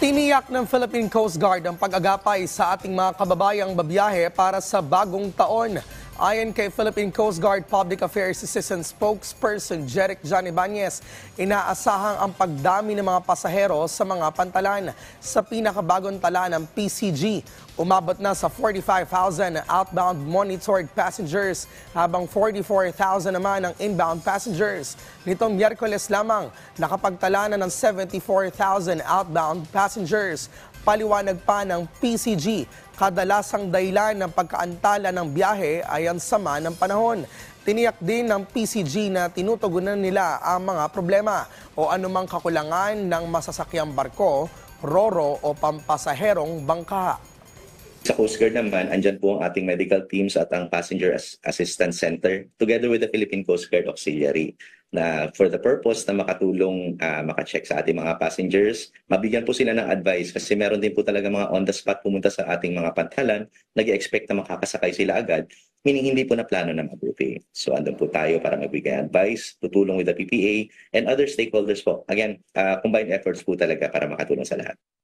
Tiniyak ng Philippine Coast Guard ang pag-agapay sa ating mga kababayang babiyahe para sa bagong taon. Ayon kay Philippine Coast Guard Public Affairs Assistant Spokesperson Jeric John Ibanez, inaasahang ang pagdami ng mga pasahero sa mga pantalan. Sa pinakabagong tala ng PCG, umabot na sa 45,000 outbound monitored passengers habang 44,000 naman ang inbound passengers. Nitong Miyerkules lamang, nakapagtala na ng 74,000 outbound passengers. Paliwanag pa ng PCG, kadalasang dahilan ng pagkaantala ng biyahe ay ang sama ng panahon. Tiniyak din ng PCG na tinutugunan nila ang mga problema o anumang kakulangan ng masasakyang barko, roro o pampasaherong bangka. Sa Coast Guard naman, andyan po ang ating medical teams at ang Passenger Assistance Center together with the Philippine Coast Guard Auxiliary na for the purpose na makatulong makacheck sa ating mga passengers, mabigyan po sila ng advice kasi meron din po talaga mga on the spot pumunta sa ating mga pantalan, nag-expect na makakasakay sila agad, meaning hindi po na plano na mag-buffet. So andun po tayo para magbigay advice, tutulong with the PPA and other stakeholders po. Again, combined efforts po talaga para makatulong sa lahat.